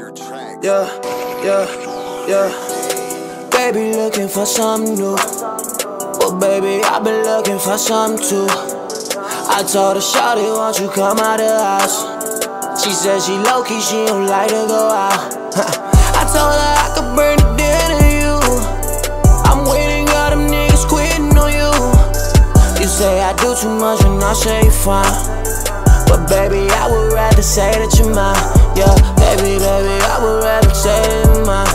Yeah, yeah, yeah. Baby looking for something new. Well, baby, I've been looking for something too. I told her, shawty, won't you come out the house? She said she low-key, she don't like to go out. I told her I could bring the dinner to you. I'm waiting, all them niggas quitting on you. You say I do too much and I say you fine, but baby, I would rather say that you're mine. Yeah, baby, I would rather say that you're mine.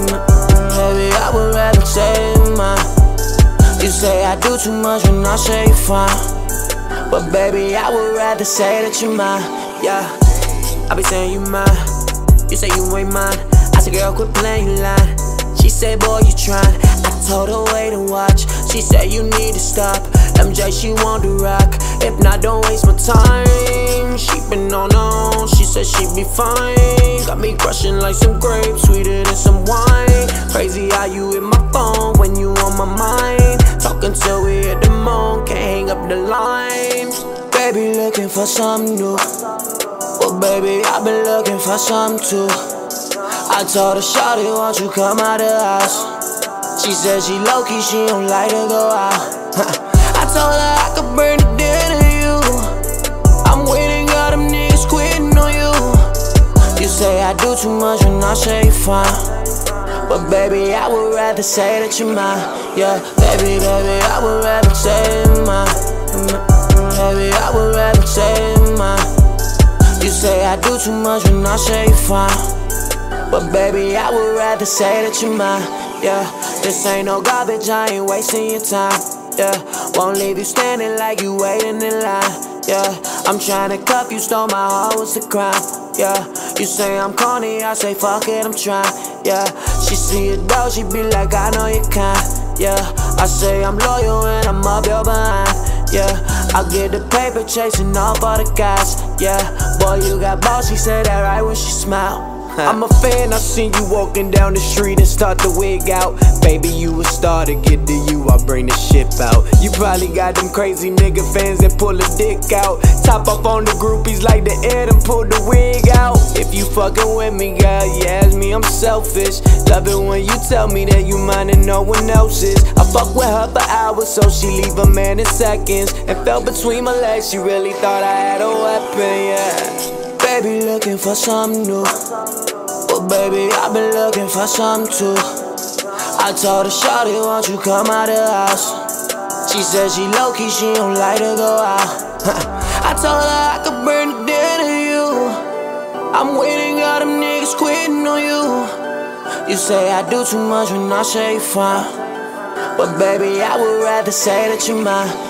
Baby, I would rather say that you're mine. You say I do too much when I say you're fine, but baby, I would rather say that you're mine. Yeah, I be saying you mine, you say you ain't mine. I said, girl, quit playing, you lying. She said, boy, you trying. I told her, wait and watch. She said, you need to stop. MJ, she want to rock. If not, don't waste my time. She been on her own, she said she be fine. Got me crushing like some grapes, sweeter than some wine. Crazy how you hit my phone when you on my mind. Talking till we hit the moon, can't hang up the line. Baby looking for something new. Well, baby, I've been looking for something too. I told her, shawty, won't you come out the house? She said she low-key, she don't like to go out. I told her I could bring the dinner to you. I'm waiting, all them niggas quitting on you. You say I do too much when I say you fine, but baby, I would rather say that you're mine. Yeah, baby, I would rather say that you're mine. Baby, I would rather say that you're mine. You say I do too much when I say you fine, but baby, I would rather say that you're mine. Yeah, this ain't no garbage, I ain't wasting your time. Yeah, won't leave you standing like you waiting in line. Yeah, I'm trying to cuff you, stole my heart, what's the crime? Yeah, you say I'm corny, I say fuck it, I'm trying. Yeah, she see it though, she be like, I know you kind. Yeah, I say I'm loyal and I'm up your behind. Yeah, I get the paper chasing off all the guys. Yeah, boy, you got balls, she said that right when she smiled. I'm a fan, I seen you walking down the street and start to wig out. Baby, you a star, to get to you, I bring the ship out. You probably got them crazy nigga fans that pull a dick out. Top up on the groupies like the air and pull the wig out. If you fucking with me, girl, you ask me, I'm selfish. Love it when you tell me that you mine and no one else is. I fuck with her for hours, so she leave a man in seconds. And fell between my legs, she really thought I had a weapon, yeah. Baby looking for something new. Well, baby, I've been looking for something too. I told her, shawty, won't you come out the house? She said she low-key, she don't like to go out. I told her I could bring the dinner to you. I'm waiting, all them niggas quitting on you. You say I do too much when I say you fine, but baby, I would rather say that you're mine.